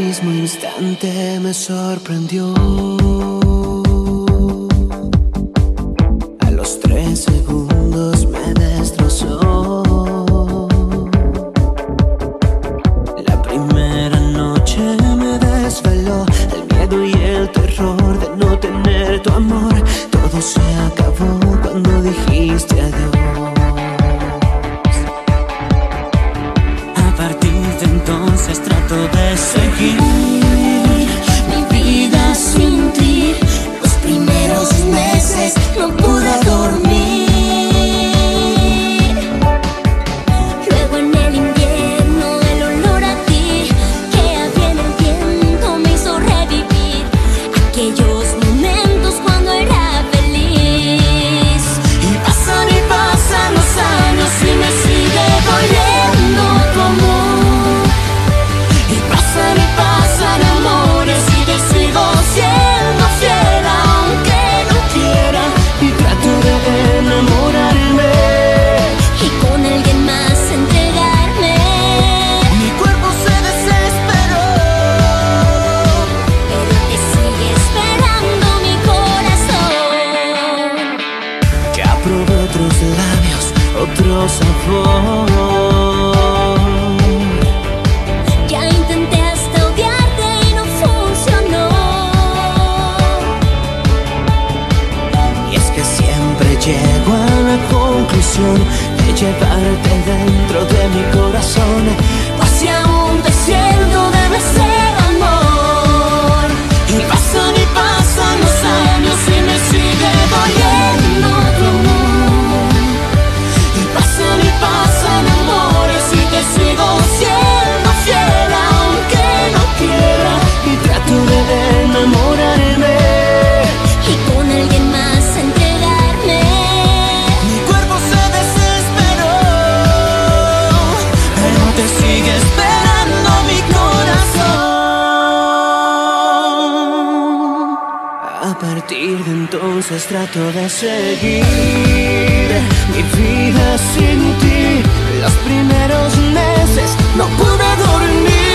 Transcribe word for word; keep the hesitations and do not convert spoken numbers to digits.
mismo instante me sorprendió. A los tres segundos me destrozó. La primera noche me desveló el miedo y el terror de no tener tu amor. Todo se acabó cuando dijiste adiós. A partir de entonces trato de seguir mi vida sin ti. Los primeros meses no pude dormir. Luego en el invierno el olor a ti que había en el viento me hizo revivir aquellos momentos cuando era feliz. Y pasan y pasan los años y me sigue doliendo tu amor. Y pasan y pasan amores y te sigo siendo fiel aunque no quiera. Y trato de enamorarme Y con alguien más entregarme. mi cuerpo se desesperó. Pero te sigue esperando mi corazón. Ya probé otros labios, otro sabor. Ya intenté hasta odiarte y no funcionó. Y es que siempre llego a la conclusión de llevarte dentro de mi corazón. Pues si aún te siento debe ser amor. Y pasan y pasan los años y me sigue doliendo tu amor. Y pasan y pasan amores y te sigo siendo fiel aunque no quiera. Y trato de enamorarme. Y con alguien más entregarme. Mi cuerpo se desesperó, pero te sigue esperando mi corazón. A partir de entonces trato de seguir mi vida sin ti. Los primeros meses no pude dormir.